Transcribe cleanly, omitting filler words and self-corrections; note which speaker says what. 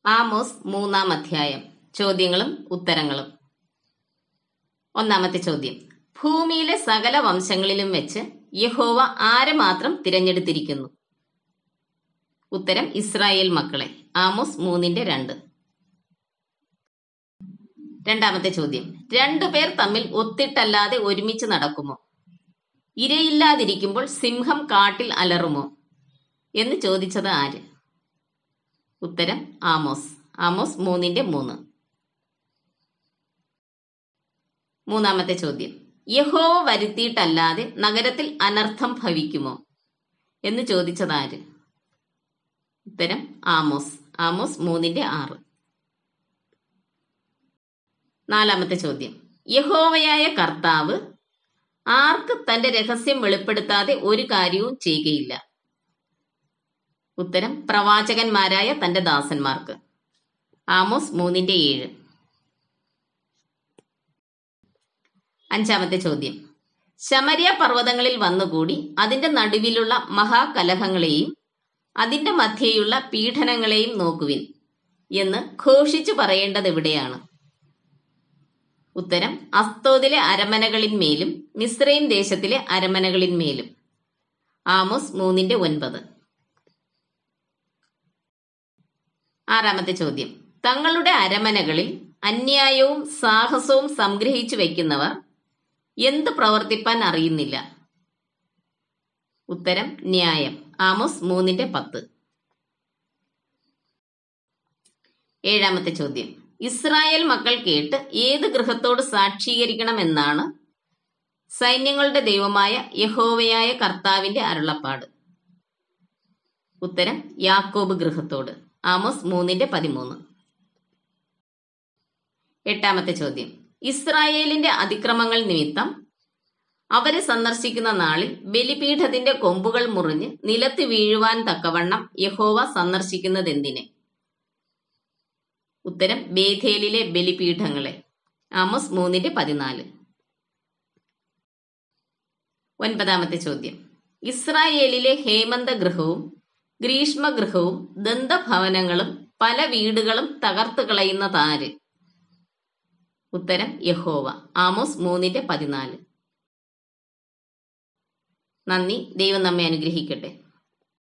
Speaker 1: Amos 3-ാം അധ്യായം. ചോദ്യങ്ങളും ഉത്തരങ്ങളും. ഒന്നാമത്തെ ചോദ്യം. ഭൂമിയിലെ സകല വംശങ്ങളിലും വെച്ച് യഹോവ ആരെ മാത്രം തിരഞ്ഞെടുത്തിരിക്കുന്നു? ഉത്തരം ഇസ്രായേൽ മക്കളെ. ആമോസ് 3:2. രണ്ടാമത്തെ ചോദ്യം. രണ്ടുപേർ തമ്മിൽ ഒത്തിട്ടല്ലാതെ ഒരുമിച്ച് നടക്കുമോ? ഇരയില്ലാതിരിക്കുമ്പോൾ സിംഹം കാട്ടിൽ അലറുമോ എന്ന് ചോദിച്ചത് ആര്? ഉത്തരം ആമോസ്. ആമോസ് 3:3. മൂന്നാമത്തെ ചോദ്യം. യഹോവ വരുത്തിയിട്ടല്ലാതെ നഗരത്തിൽ അനർത്ഥം ഭവിക്കുമോ എന്ന് ചോദിച്ചത് ആര്? ഉത്തരം ആമോസ്. ആമോസ് 3:6. നാലാമത്തെ ചോദ്യം. യഹോവയായ കർത്താവ് ആർക്ക് തന്റെ രഹസ്യം വെളിപ്പെടുത്താതെ ഒരു കാര്യവും ചെയ്യുകയില്ല? ഉത്തരം പ്രവാചകന്മാരായ തന്റെ ദാസന്മാർക്ക്. ആമോസ് 3:7. അഞ്ചാമത്തെ ചോദ്യം. ശമര്യ പർവ്വതങ്ങളിൽ വന്നുകൂടി അതിന്റെ നടുവിലുള്ള മഹാകലഹങ്ങളെയും അതിന്റെ മധ്യേയുള്ള പീഡനങ്ങളെയും നോക്കുവിൻ എന്ന് ഘോഷിച്ചു പറയേണ്ടത് എവിടെയാണ്? ഉത്തരം അസ്തോദിലെ അരമനകളിന്മേലും മിസ്രയീം ദേശത്തിലെ അരമനകളിന്മേലും. ആമോസ് 3:9. ആറാമത്തെ ചോദ്യം. തങ്ങളുടെ അരമനകളിൽ അന്യായവും സാഹസവും സംഗ്രഹിച്ചു വയ്ക്കുന്നവർ എന്ത് പ്രവർത്തിപ്പാൻ അറിയുന്നില്ല? ഉത്തരം ന്യായം. ആമോസ് 3:10. ഏഴാമത്തെ ചോദ്യം. ഇസ്രായേൽ മക്കൾ കേട്ട് ഏത് ഗൃഹത്തോട് സാക്ഷീകരിക്കണമെന്നാണ് സൈന്യങ്ങളുടെ ദൈവമായ യഹോവയായ കർത്താവിന്റെ അരുളപ്പാട്? ഉത്തരം യാക്കോബ് ഗൃഹത്തോട്. ആമോസ് 3:13. എട്ടാമത്തെ ചോദ്യം. ഇസ്രായേലിന്റെ അതിക്രമങ്ങൾ നിമിത്തം അവരെ സന്ദർശിക്കുന്ന നാളിൽ ബലിപീഠത്തിന്റെ കൊമ്പുകൾ മുറിഞ്ഞ് നിലത്ത് വീഴുവാൻ തക്കവണ്ണം യഹോവ സന്ദർശിക്കുന്നതെന്തിന്? ഉത്തരം ബേഥേലിലെ ബലിപീഠങ്ങളെ. ആമോസ് 3:14. ഒൻപതാമത്തെ ചോദ്യം. ഇസ്രായേലിലെ ഹേമന്ത ഗൃഹവും ഗ്രീഷ്മഗൃഹവും ദന്തഭവനങ്ങളും പല വീടുകളും തകർത്ത് കളയുന്നതാര്? ഉത്തരം യഹോവ. ആമോസ് 3:14. നന്ദി. ദൈവം നമ്മെ അനുഗ്രഹിക്കട്ടെ.